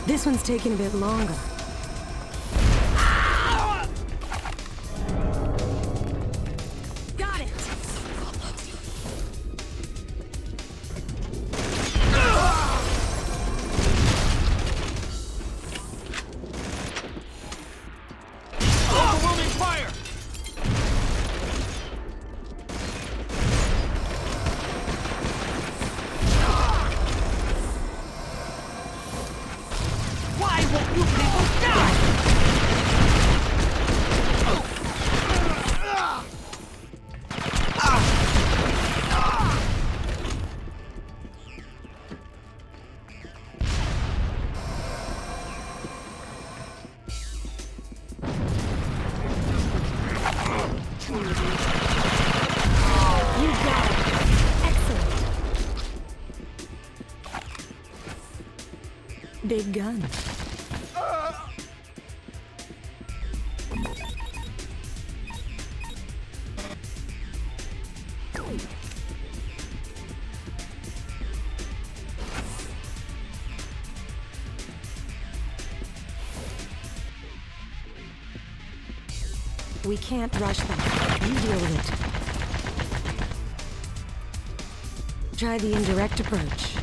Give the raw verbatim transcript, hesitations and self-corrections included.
This one's taking a bit longer. Got it! Overwhelming fire! Why won't you people die? You got it. Excellent. Big gun. We can't rush them. You deal with it. Try the indirect approach.